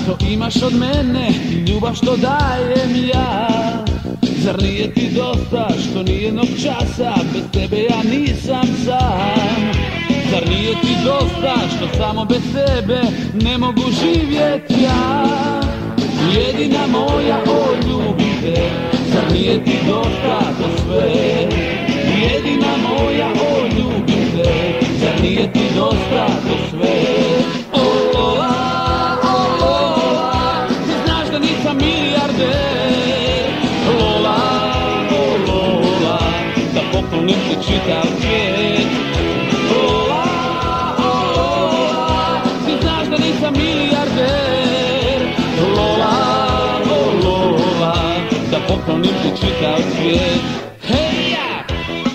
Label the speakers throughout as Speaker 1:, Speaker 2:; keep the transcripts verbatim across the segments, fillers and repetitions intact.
Speaker 1: što imaš od mene i ljubav što dajem ja. Zar nije ti dosta što nijednog časa bez tebe ja nisam sam? Zar nije ti dosta što samo bez tebe ne mogu živjet ja? Jedina moja, o ljubim te, zar nije ti dosta to sve? Jedina moja, o ljubim te, zar nije ti dosta to sve? O Lola, o Lola, ti znaš da nisam milijarder. Lola, o Lola, da poklonim ti čitav svijet. Lola, o Lola, ti znaš da nisam milijarder. Lola, o Lola, da poklonim ti čitav svijet. Hej ja!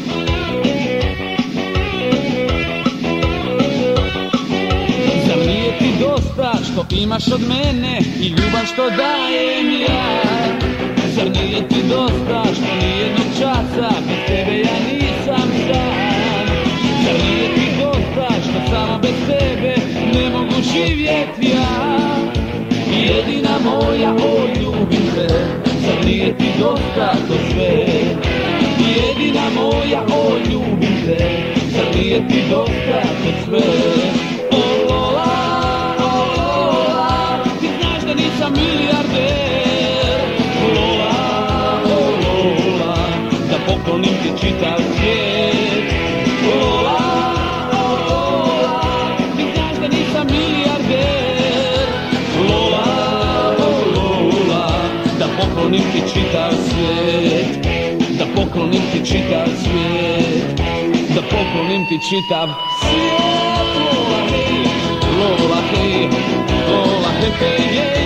Speaker 1: Zar nije ti dosta što imaš od mene i ljubav što dajem ja? Zar nije ti dosta što nijednog časa bez tebe ja nisam sam? Zar nije ti dosta što samo bez tebe ne mogu živjet ja? Jedina moja, o ljubim te, zar nije ti dosta to sve? Jedina moja, o ljubim te, zar nije ti dosta to sve? O Lola, o Lola, ti znaš da nisam milijarder. Lola, o Lola, da poklonim ti čitav svijet. Lola, o Lola, ti znaš da nisam milijarder. Lola, o Lola, da poklonim ti čitav svijet. Da poklonim ti čitav svijet. Da poklonim ti čitav svijet. Lola, hej, Lola, hej, Lola, hej, hej,